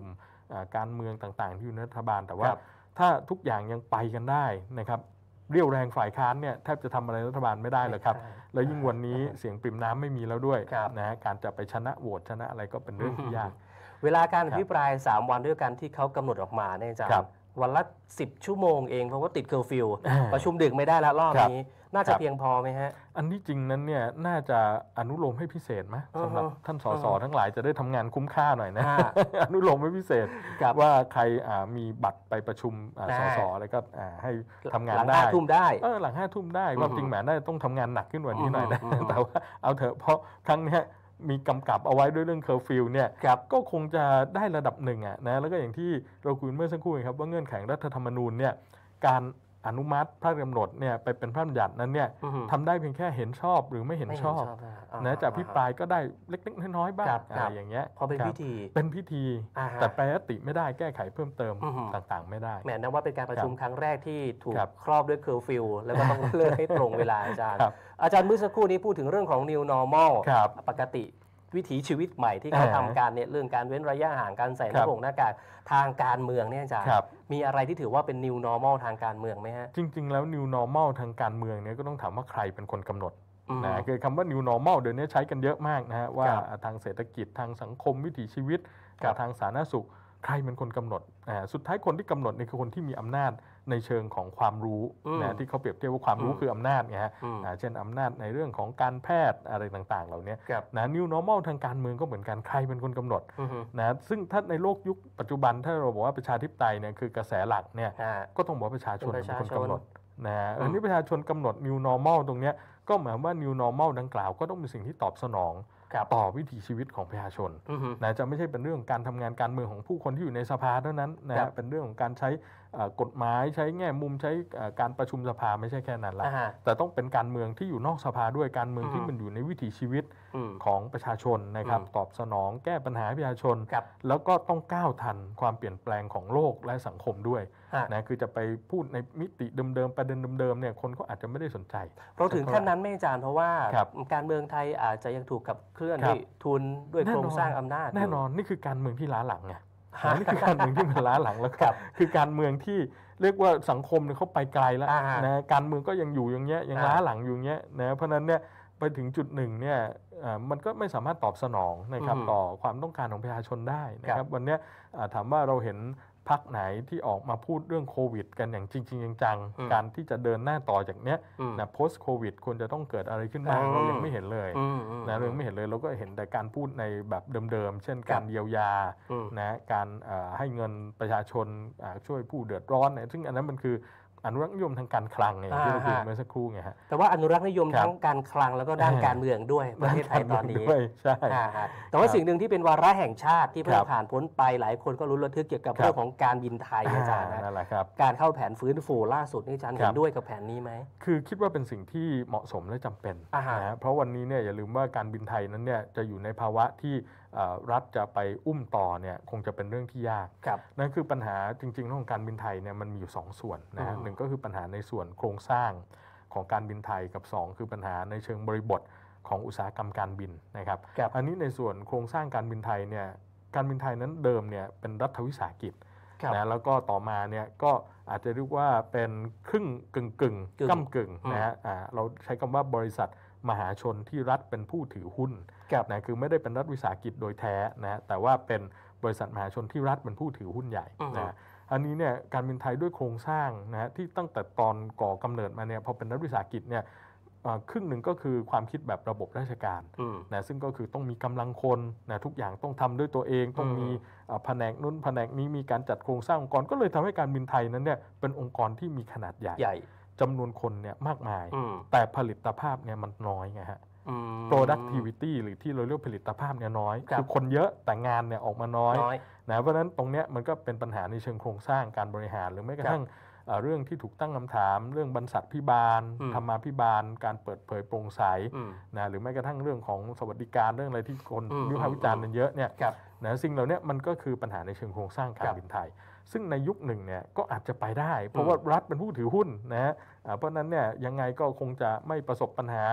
การเมืองต่างๆที่อยู่ในรัฐบาลแต่ว่าถ้าทุกอย่างยังไปกันได้นะครับเรี่ยวแรงฝ่ายค้านเนี่ยแทบจะทำอะไรรัฐบาลไม่ได้เลยครับแล้วยิ่งวันนี้เสียงปริ่มน้ำไม่มีแล้วด้วยนะการจะไปชนะโหวตชนะอะไรก็เป็นเรื่องที่ยากเวลาการอภิปรายสามวันด้วยกันที่เขากำหนดออกมาเนี่ยอาจารย์วันละสิบชั่วโมงเองเพราะว่าติดเคอร์ฟิวประชุมดึกไม่ได้แล้วรอบนี้น่าจะเพียงพอไหมฮะอันที่จริงนั้นเนี่ยน่าจะอนุโลมให้พิเศษไหมสำหรับท่านสสทั้งหลายจะได้ทำงานคุ้มค่าหน่อยนะอนุโลมให้พิเศษว่าใครมีบัตรไปประชุมสสอะไรก็ให้ทำงานได้หลังห้าทุ่มได้เออหลังห้าทุ่มได้ความจริงแหมน่าจะต้องทำงานหนักขึ้นกว่านี้หน่อยนะแต่ว่าเอาเถอะเพราะครั้งนี้มีกำกับเอาไว้ด้วยเรื่องเคอร์ฟิวเนี่ยก็คงจะได้ระดับหนึ่งอ่ะนะแล้วก็อย่างที่เราคุยเมื่อสักครู่ครับว่าเงื่อนไขรัฐธรรมนูญเนี่ยการอนุมัติพระราชกำหนดเนี่ยไปเป็นพระบัญญัตินั้นเนี่ยทำได้เพียงแค่เห็นชอบหรือไม่เห็นชอบนะจากพิปรายก็ได้เล็กๆน้อยๆบ้างอะไรอย่างเงี้ยพอเป็นพิธีเป็นพิธีแต่แปรยติไม่ได้แก้ไขเพิ่มเติมต่างๆไม่ได้แหมนับว่าเป็นการประชุมครั้งแรกที่ถูกครอบด้วยเคอร์ฟิวแล้วก็ต้องเลิกให้ตรงเวลาอาจารย์อาจารย์เมื่อสักครู่นี้พูดถึงเรื่องของ New Normal ปกติวิถีชีวิตใหม่ที่เขาทำการเนี่ยเรื่องการเว้นระยะห่างการใส่หน้ากากหน้ากากทางการเมืองเนี่ยอาจารย์มีอะไรที่ถือว่าเป็น new normal ทางการเมืองไหมฮะจริงๆแล้ว new normal ทางการเมืองเนี่ยก็ต้องถามว่าใครเป็นคนกำหนดนะคือคำว่า new normal เดี๋ยวนี้ใช้กันเยอะมากนะฮะว่าทางเศรษฐกิจทางสังคมวิถีชีวิตกับทางสาธารณสุขใครเป็นคนกำหนดสุดท้ายคนที่กำหนดนี่คือคนที่มีอำนาจในเชิงของความรู้นะที่เขาเปรียบเทียบว่าความรู้คืออำนาจไงฮะเช่นอำนาจในเรื่องของการแพทย์อะไรต่างๆเหล่านี้นะ new normal ทางการเมืองก็เหมือนกันใครเป็นคนกำหนดนะซึ่งถ้าในโลกยุคปัจจุบันถ้าเราบอกว่าประชาธิปไตยเนี่ยคือกระแสหลักเนี่ยก็ต้องบอกประชาชนเป็นคนกำหนดนะอันนี้ประชาชนกำหนด new normal ตรงนี้ก็หมายว่า new normal ดังกล่าวก็ต้องเป็นสิ่งที่ตอบสนองต่อวิถีชีวิตของประชาชนนะจะไม่ใช่เป็นเรื่องการทำงานการเมืองของผู้คนที่อยู่ในสภาเท่านั้นนะเป็นเรื่องของการใช้กฎหมายใช้แง่มุมใช้การประชุมสภาไม่ใช่แค่นั้นละแต่ต้องเป็นการเมืองที่อยู่นอกสภาด้วยการเมืองที่มันอยู่ในวิถีชีวิตของประชาชนนะครับตอบสนองแก้ปัญหาประชาชนแล้วก็ต้องก้าวทันความเปลี่ยนแปลงของโลกและสังคมด้วยนะคือจะไปพูดในมิติเดิมๆประเด็นเดิมๆเนี่ยคนก็อาจจะไม่ได้สนใจเราถึงขั้นนั้นไม่อาจารย์เพราะว่าการเมืองไทยอาจจะยังถูกกับเคลื่อนด้วยทุนด้วยโครงสร้างอำนาจแน่นอนนี่คือการเมืองที่ล้าหลังไงนี่คือการเมืองที่มันล้าหลังแล้วครับคือการเมืองที่เรียกว่าสังคมเนี่ยเขาไปไกลแล้วนะการเมืองก็ยังอยู่อย่างเงี้ยยังล้าหลังอยู่เงี้ยนะเพราะนั้นเนี่ยไปถึงจุดหนึ่งเนี่ยมันก็ไม่สามารถตอบสนองนะครับต่อความต้องการของประชาชนได้นะครับวันนี้ถามว่าเราเห็นพรรคไหนที่ออกมาพูดเรื่องโควิดกันอย่างจริงๆจังๆการที่จะเดินหน้าต่อจากเนี้ยนะ post covid ควรจะต้องเกิดอะไรขึ้นบ้างเรายังไม่เห็นเลยนะเรายังไม่เห็นเลยเราก็เห็นแต่การพูดในแบบเดิมๆเช่นการเยียวยานะการให้เงินประชาชนช่วยผู้เดือดร้อนเนี่ยซึ่งอันนั้นมันคืออนุรักษ์นิยมทางการคลังไงที่เราคุยเมื่อสักครู่ไงฮะแต่ว่าอนุรักษ์นิยมทั้งการคลังแล้วก็ด้านการเมืองด้วยประเทศไทยตอนนี้ใช่แต่ว่าสิ่งหนึ่งที่เป็นวาระแห่งชาติที่เพิ่งผ่านพ้นไปหลายคนก็รู้ระทึกเกี่ยวกับเรื่องของการบินไทยอาจารย์นะการเข้าแผนฟื้นฟูล่าสุดนี่อาจารย์เห็นด้วยกับแผนนี้ไหมคือคิดว่าเป็นสิ่งที่เหมาะสมและจำเป็นนะเพราะวันนี้เนี่ยอย่าลืมว่าการบินไทยนั้นเนี่ยจะอยู่ในภาวะที่รัฐจะไปอุ้มต่อเนี่ยคงจะเป็นเรื่องที่ยากนั่นคือปัญหาจริงๆเรื่องของการบินไทยเนี่ยมันมีอยู่สองส่วนนะหนึ่งก็คือปัญหาในส่วนโครงสร้างของการบินไทยกับสองคือปัญหาในเชิงบริบทของอุตสาหกรรมการบินนะครับอันนี้ในส่วนโครงสร้างการบินไทยเนี่ยการบินไทยนั้นเดิมเนี่ยเป็นรัฐวิสาหกิจนะแล้วก็ต่อมาเนี่ยก็อาจจะเรียกว่าเป็นครึ่งกึ่งกึ่งก้ำกึ่งนะฮะเราใช้คำว่าบริษัทมหาชนที่รัฐเป็นผู้ถือหุ้นนะคือไม่ได้เป็นรัฐวิสาหกิจโดยแท้นะแต่ว่าเป็นบริษัทมหาชนที่รัฐเป็นผู้ถือหุ้นใหญ่นะอันนี้เนี่ยการบินไทยด้วยโครงสร้างนะที่ตั้งแต่ตอนก่อกำเนิดมาเนี่ยพอเป็นรัฐวิสาหกิจเนี่ยครึ่งหนึ่งก็คือความคิดแบบระบบราชการนะซึ่งก็คือต้องมีกำลังคนนะทุกอย่างต้องทำด้วยตัวเองต้องมีแผนกนู้นแผนกนี้มีการจัดโครงสร้างองค์กรก็เลยทำให้การบินไทยนั้นเนี่ยเป็นองค์กรที่มีขนาดใหญ่จำนวนคนเนี่ยมากมายแต่ผลิตภาพเนี่ยมันน้อยไงฮะ productivity หรือที่เราเรียกผลิตภาพเนี่ยน้อยคือคนเยอะแต่งานเนี่ยออกมาน้อยนะเพราะฉะนั้นตรงเนี้ยมันก็เป็นปัญหาในเชิงโครงสร้างการบริหารหรือแม้กระทั่งเรื่องที่ถูกตั้งคำถามเรื่องบรรษัทพิบาลธรรมาภิบาลการเปิดเผยโปร่งใสนะหรือแม้กระทั่งเรื่องของสวัสดิการเรื่องอะไรที่คนวิพากษ์วิจารณ์กันเยอะเนี่ยนะสิ่งเหล่านี้มันก็คือปัญหาในเชิงโครงสร้างการบินไทยซึ่งในยุคหนึ่งเนี่ยก็อาจจะไปได้เพราะว่ารัฐเป็นผู้ถือหุ้นนะฮะเพราะนั้นเนี่ยยังไงก็คงจะไม่ประสบปัญหา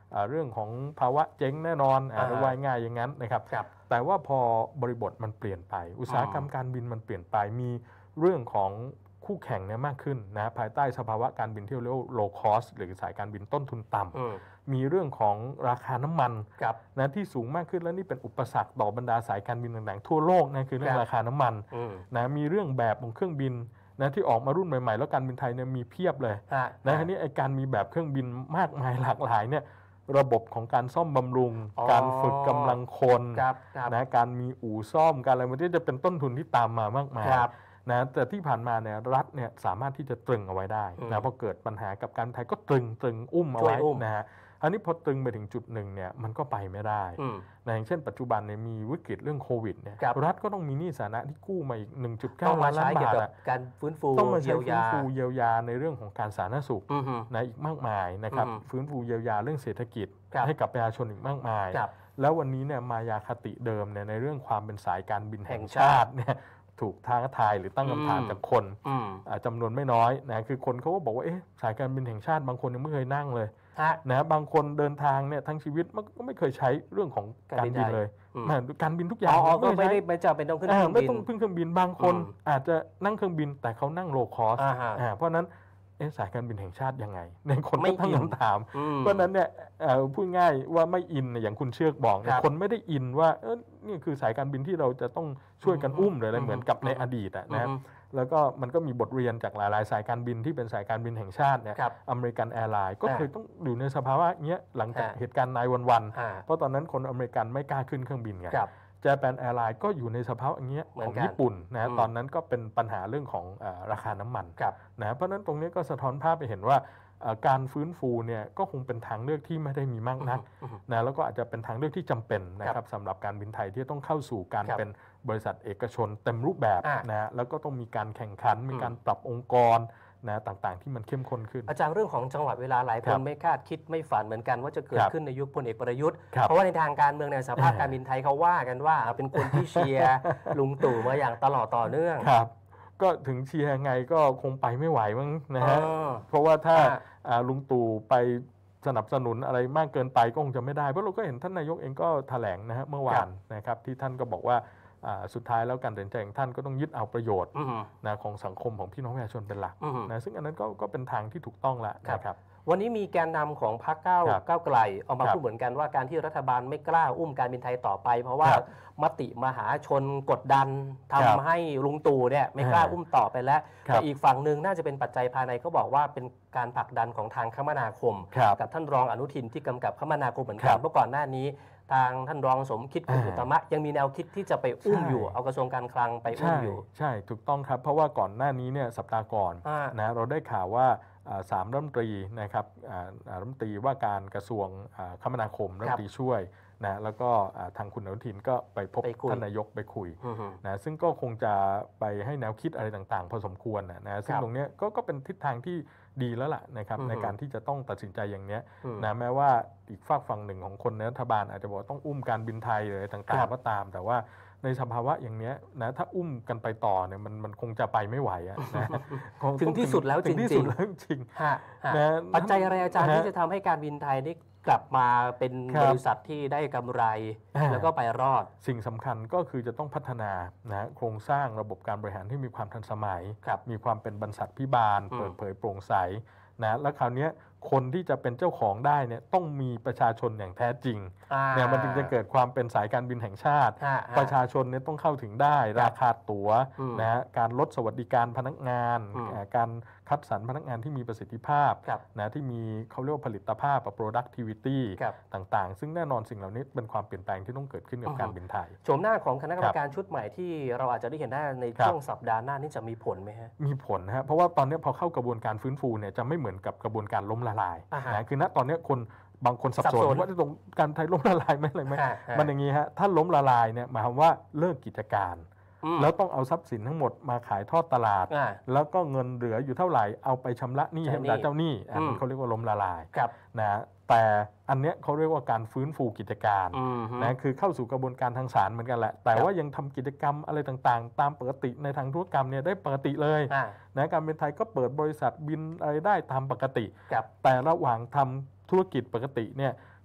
เรื่องของภาวะเจ๊งแน่นอนอ่าว่าง่ายอย่างนั้นนะครับแต่ว่าพอบริบทมันเปลี่ยนไปอุตสาหกรรมการบินมันเปลี่ยนไปมีเรื่องของคู่แข่งเนี่ยมากขึ้นนะภายใต้สภาวะการบินที่เรียกว่า low cost หรือสายการบินต้นทุนต่ำมีเรื่องของราคาน้ำมันนะที่สูงมากขึ้นและนี่เป็นอุปสรรคต่อบรรดาสายการบินต่างๆทั่วโลกนะคือเรื่องราคาน้ำมันนะมีเรื่องแบบของเครื่องบินนะที่ออกมารุ่นใหม่ๆแล้วการบินไทยเนี่ยมีเพียบเลยนะทีนี้ไอ้การมีแบบเครื่องบินมากมายหลากหลายเนี่ยระบบของการซ่อมบำรุงการฝึกกำลังคนนะการมีอู่ซ่อมการอะไรมันจะเป็นต้นทุนที่ตามมามากมายนะแต่ที่ผ่านมาเนี่ยรัฐเนี่ยสามารถที่จะตรึงเอาไว้ได้นะพอเกิดปัญหากับการไทยก็ตรึงตรึงอุ้มเอาไว้นะฮะอันนี้พอตรึงไปถึงจุดหนึ่งเนี่ยมันก็ไปไม่ได้นะอย่างเช่นปัจจุบันเนี่ยมีวิกฤตเรื่องโควิดเนี่ยรัฐก็ต้องมีหนี้สาธารณะที่กู้มาอีก หนึ่งจุดเก้า ล้านล้านบาทการฟื้นฟูต้องมาใช้ฟื้นฟูเยียวยาในเรื่องของการสาธารณสุขนะอีกมากมายนะครับฟื้นฟูเยียวยาเรื่องเศรษฐกิจให้กับประชาชนอีกมากมายแล้ววันนี้เนี่ยมายาคติเดิมเนี่ยในเรื่องความเป็นสายการบินแห่งชาติเนี่ยถูกท้าทายหรือตั้งคำถามจากคนจำนวนไม่น้อยนะคือคนเขาก็บอกว่าเอ๊ะสายการบินแห่งชาติบางคนยังไม่เคยนั่งเลยนะบางคนเดินทางเนี่ยทั้งชีวิตมันก็ไม่เคยใช้เรื่องของการบินเลยการบินทุกอย่างก็ไม่ได้ไม่จำเป็นต้องขึ้นเครื่องบินไม่ต้องขึ้นเครื่องบินบางคนอาจจะนั่งเครื่องบินแต่เขานั่งโลคอสเพราะนั้นสายการบินแห่งชาติยังไงในคนก็ตั้งคำถามเพราะนั้นเนี่ยพูดง่ายว่าไม่อินอย่างคุณเชือกบอกคนไม่ได้อินว่าเออนี่คือสายการบินที่เราจะต้องช่วยกันอุ้มหรืออะไรเหมือนกับในอดีตนะแล้วก็มันก็มีบทเรียนจากหลายๆสายการบินที่เป็นสายการบินแห่งชาติเนี่ยอเมริกันแอร์ไลน์ก็เคยต้องอยู่ในสภาวะเนี้ยหลังจากเหตุการณ์นายวันๆเพราะตอนนั้นคนอเมริกันไม่กล้าขึ้นเครื่องบินไงเจแปนแอร์ไลน์ก็อยู่ในสภาพอย่างเงี้ยของญี่ปุ่นนะตอนนั้นก็เป็นปัญหาเรื่องของราคาน้ำมันนะเพราะนั้นตรงนี้ก็สะท้อนภาพไปเห็นว่าการฟื้นฟูเนี่ยก็คงเป็นทางเลือกที่ไม่ได้มีมากนักนะแล้วก็อาจจะเป็นทางเลือกที่จำเป็นนะครับสำหรับการบินไทยที่ต้องเข้าสู่การเป็นบริษัทเอกชนเต็มรูปแบบนะแล้วก็ต้องมีการแข่งขันมีการปรับองค์กรนะต่างๆที่มันเข้มข้นขึ้นอาจารย์เรื่องของจังหวะเวลาหลายคนไม่คาดคิดไม่ฝันเหมือนกันว่าจะเกิดขึ้นในยุคพลเอกประยุทธ์เพราะว่าในทางการเมืองในสภาพการบินไทยเขาว่ากันว่าเป็นคนที่เชียร์ลุงตู่มาอย่างตลอดต่อเนื่องครับก็ถึงเชียร์ไงก็คงไปไม่ไหวมั้งนะฮะเพราะว่าถ้าลุงตู่ไปสนับสนุนอะไรมากเกินไปก็คงจะไม่ได้เพราะเราก็เห็นท่านนายกเองก็แถลงนะฮะเมื่อวานนะครับที่ท่านก็บอกว่าสุดท้ายแล้วการตัดสินใจของท่านก็ต้องยึดเอาประโยชน์นะของสังคมของพี่น้องประชาชนเป็นหลักนะซึ่งอันนั้นก็ก็เป็นทางที่ถูกต้องแล้วนะครับวันนี้มีแกนนำของพรรคก้าวก้าวไกลออกมาพูดเหมือนกันว่าการที่รัฐบาลไม่กล้าอุ้มการบินไทยต่อไปเพราะว่ามติมหาชนกดดันทำให้ลุงตู่เนี่ยไม่กล้าอุ้มต่อไปแล้วแต่อีกฝั่งหนึ่งน่าจะเป็นปัจจัยภายในเขาบอกว่าเป็นการผลักดันของทางคมนาคมกับท่านรองอนุทินที่กำกับคมนาคมเหมือนกันเมื่อก่อนหน้านี้ทางท่านรองสมคิดคุณอุตมะยังมีแนวคิดที่จะไปอุ้มอยู่เอากระทรวงการคลังไปอุ้มอยู่ใช่ถูกต้องครับเพราะว่าก่อนหน้านี้เนี่ยสัปดาห์ก่อนนะเราได้ข่าวว่าสามรัฐมนตรีนะครับรัฐมนตรีว่าการกระทรวงคมนาคมรัฐมนตรีช่วยนะแล้วก็ทางคุณอนุทินก็ไปพบท่านนายกไปคุยนะซึ่งก็คงจะไปให้แนวคิดอะไรต่างๆพอสมควรนะซึ่งตรงนี้ก็ก็เป็นทิศทางที่ดีแล้วล่ะนะครับในการที่จะต้องตัดสินใจอย่างนี้นะแม้ว่าอีกฝากฝั่งหนึ่งของคนในรัฐบาลอาจจะบอกต้องอุ้มการบินไทยอะไรต่างๆก็ตามแต่ว่าในสภาวะอย่างนี้นะถ้าอุ้มกันไปต่อเนี่ยมันมันคงจะไปไม่ไหวอะนะถึงที่สุดแล้วจริงที่สุดแล้วจริงนะปัจจัยอะไรอาจารย์ที่จะทำให้การบินไทยนี่กลับมาเป็นบริษัทที่ได้กำไรแล้วก็ไปรอดสิ่งสำคัญก็คือจะต้องพัฒนานะโครงสร้างระบบการบริหารที่มีความทันสมัยมีความเป็นบรรษัทพิบาลเปิดเผยโปร่งใสนะแล้วคราวนี้คนที่จะเป็นเจ้าของได้เนี่ยต้องมีประชาชนอย่างแท้จริงเนี่ยมันจึงจะเกิดความเป็นสายการบินแห่งชาติประชาชนเนี่ยต้องเข้าถึงได้ราคาตั๋วนะการลดสวัสดิการพนักงานการคัดสรรพนักงานที่มีประสิทธิภาพนะที่มีเขาเรียกว่าผลิตภาพ productivity ต่างๆซึ่งแน่นอนสิ่งเหล่านี้เป็นความเปลี่ยนแปลงที่ต้องเกิดขึ้นกับการบินไทยโฉมหน้าของคณะกรรมการชุดใหม่ที่เราอาจจะได้เห็นได้ในช่วงสัปดาห์หน้านี่จะมีผลไหมฮะมีผลฮะเพราะว่าตอนนี้พอเข้ากระบวนการฟื้นฟูเนี่ยจะไม่เหมือนกับกระบวนการล้มละลายนะคือณตอนนี้คนบางคนสับสนว่าจะตรงการไทยล้มละลายไหมอะไรไหมมันอย่างนี้ฮะถ้าล้มละลายเนี่ยหมายความว่าเลิกกิจการแล้วต้องเอาทรัพย์สินทั้งหมดมาขายทอดตลาดแล้วก็เงินเหลืออยู่เท่าไหร่เอาไปชำระหนี้ให้เจ้าหนี้อันนี้เขาเรียกว่าล้มละลายนะแต่อันเนี้ยเขาเรียกว่าการฟื้นฟูกิจการนะคือเข้าสู่กระบวนการทางศาลเหมือนกันแหละแต่ว่ายังทำกิจกรรมอะไรต่างๆตามปกติในทางธุรกรรมเนี่ยได้ปกติเลยนะการบินไทยก็เปิดบริษัทบินอะไรได้ตามปกติแต่ระหว่างทำธุรกิจปกติเนี่ย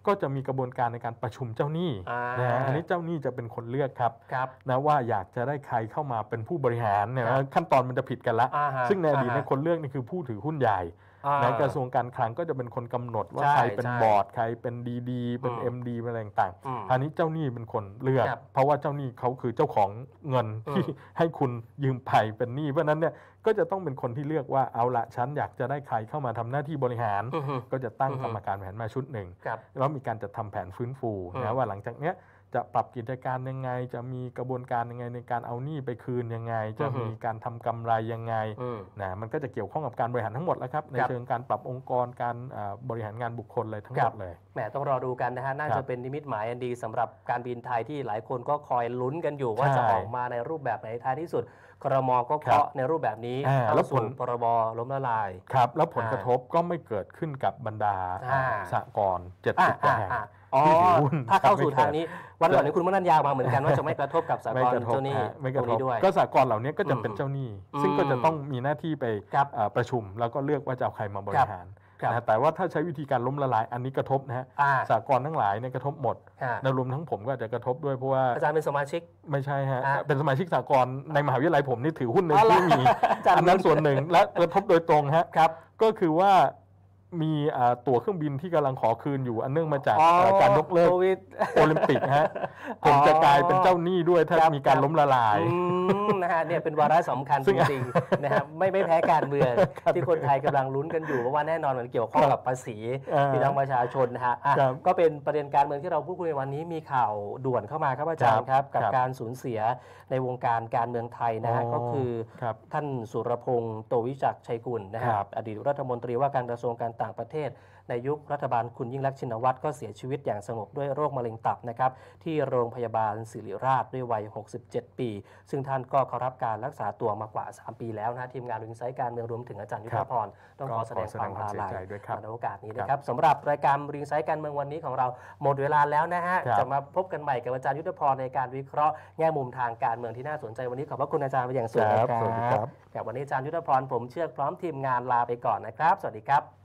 ก็จะมีกระบวนการในการประชุมเจ้าหนี้นะฮะอันนี้เจ้าหนี้จะเป็นคนเลือกครับนะว่าอยากจะได้ใครเข้ามาเป็นผู้บริหารเนี่ยขั้นตอนมันจะผิดกันละซึ่งในอดีตในคนเลือกนี่คือผู้ถือหุ้นใหญ่ในกระทรวงการคลังก็จะเป็นคนกำหนดว่าใครเป็นบอร์ดใครเป็นดีดีเป็น เอ็ม ดี เป็นอะไรต่างๆอันนี้เจ้าหนี้เป็นคนเลือกเพราะว่าเจ้าหนี้เขาคือเจ้าของเงินที่ให้คุณยืมไปเป็นหนี้เพราะนั้นเนี่ยก็จะต้องเป็นคนที่เลือกว่าเอาละฉันอยากจะได้ใครเข้ามาทำหน้าที่บริหารก็จะตั้งกรรมการบริหารมาชุดหนึ่งแล้วมีการจัดทำแผนฟื้นฟูนะว่าหลังจากเนี้ยจะปรับกิจการยังไงจะมีกระบวนการยังไงในการเอาหนี้ไปคืนยังไงจะมีการทำกำไรยังไงนะมันก็จะเกี่ยวข้องกับการบริหารทั้งหมดแล้วครับในเชิงการปรับองค์กรการบริหารงานบุคคลเลยทั้งหมดเลยแหมต้องรอดูกันนะฮะน่าจะเป็นนิมิตหมายอันดีสำหรับการบินไทยที่หลายคนก็คอยลุ้นกันอยู่ว่าจะออกมาในรูปแบบไหนท้ายที่สุดครม.ก็เคาะในรูปแบบนี้แล้วผลพรบล้มละลายครับแล้วผลกระทบก็ไม่เกิดขึ้นกับบรรดาสหกรณ์เจ็ดสิบกว่าแห่งถ้าเข้าสู่ทางนี้วันก่อนนี้คุณมนัญญามาเหมือนกันว่าจะไม่กระทบกับสหกรณ์เจ้าหนี้ตรงนี้ด้วยก็สหกรณ์เหล่านี้ก็จะเป็นเจ้าหนี้ซึ่งก็จะต้องมีหน้าที่ไปประชุมแล้วก็เลือกว่าจะเอาใครมาบริหารนะแต่ว่าถ้าใช้วิธีการล้มละลายอันนี้กระทบนะฮะสหกรณ์ทั้งหลายเนี่ยกระทบหมดรวมทั้งผมก็จะกระทบด้วยเพราะว่าอาจารย์เป็นสมาชิกไม่ใช่ฮะเป็นสมาชิกสหกรณ์ในมหาวิทยาลัยผมนี่ถือหุ้นในที่มีอันนั้นส่วนหนึ่งและกระทบโดยตรงฮะก็คือว่ามีตั๋วเครื่องบินที่กำลังขอคืนอยู่อันเนื่องมาจากการยกเลิกโอลิมปิกฮะผมจะกลายเป็นเจ้าหนี้ด้วยถ้ามีการล้มละลายนะฮะเนี่ยเป็นวาระสำคัญจริงๆนะฮะไม่ไม่แพ้การเมืองที่คนไทยกำลังลุ้นกันอยู่เพราะว่าแน่นอนมันเกี่ยวข้องกับภาษีพี่น้องประชาชนนะฮะก็เป็นประเด็นการเมืองที่เราพูดคุยในวันนี้มีข่าวด่วนเข้ามาครับอาจารย์ครับกับการสูญเสียในวงการการเมืองไทยนะฮะก็คือท่านสุรพงษ์โตวิจักรชัยกุลนะฮะอดีตรัฐมนตรีว่าการกระทรวงการต่างประเทศในยุครัฐบาลคุณยิ่งลักษณ์ชินวัตรก็เสียชีวิตอย่างสงบด้วยโรคมะเร็งตับนะครับที่โรงพยาบาลศิริราชด้วยวัยหกสิบเจ็ดปีซึ่งท่านก็เข้ารับการรักษาตัวมากว่าสามปีแล้วนะทีมงานวิงไซต์การเมืองรวมถึงอาจารย์ยุทธพรต้องขอแสดงความอาลัยในโอกาสนี้นะครับสำหรับรายการวิงไซต์การเมืองวันนี้ของเราหมดเวลาแล้วนะฮะจะมาพบกันใหม่กับอาจารย์ยุทธพรในการวิเคราะห์แง่มุมทางการเมืองที่น่าสนใจวันนี้ขอบพระคุณอาจารย์เป็นอย่างสูงนะครับวันนี้อาจารย์ยุทธพรผมเชือกพร้อมทีมงานลาไปก่อนนะครับสวัสดีครับ